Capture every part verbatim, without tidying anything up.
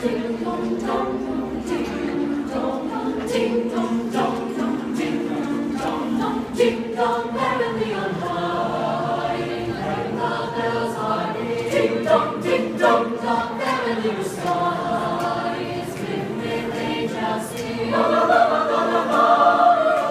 Ding dong, merrily on high, and the bells are ringing. Ding dong, ding dong, dong, merrily the sky is lit with angels singing. La la la la la la la.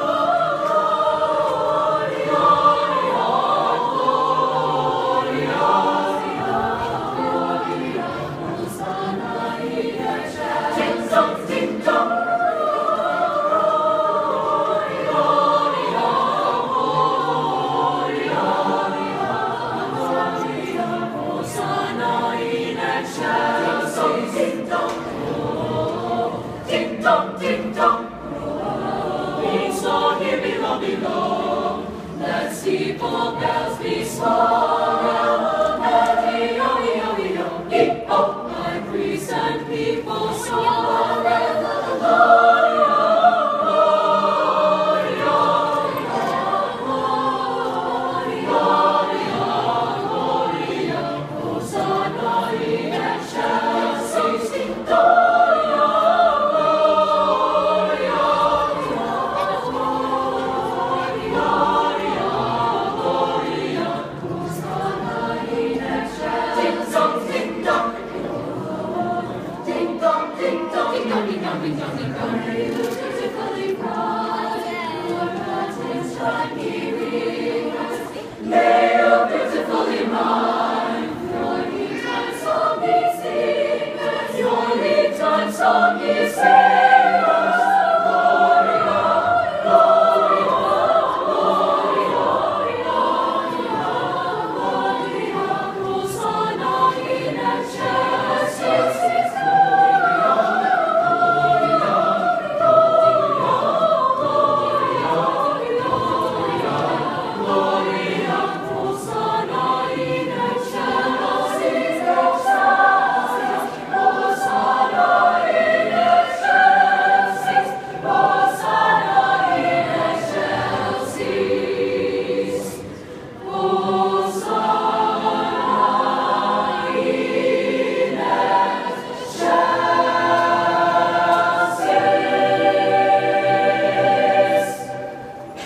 Let's steeple bells be swung, and ee-oh, ee-oh, ee-oh, my priests and people song. Ding dong, ding dong, ding dong, ding dong, ding dong, ding dong.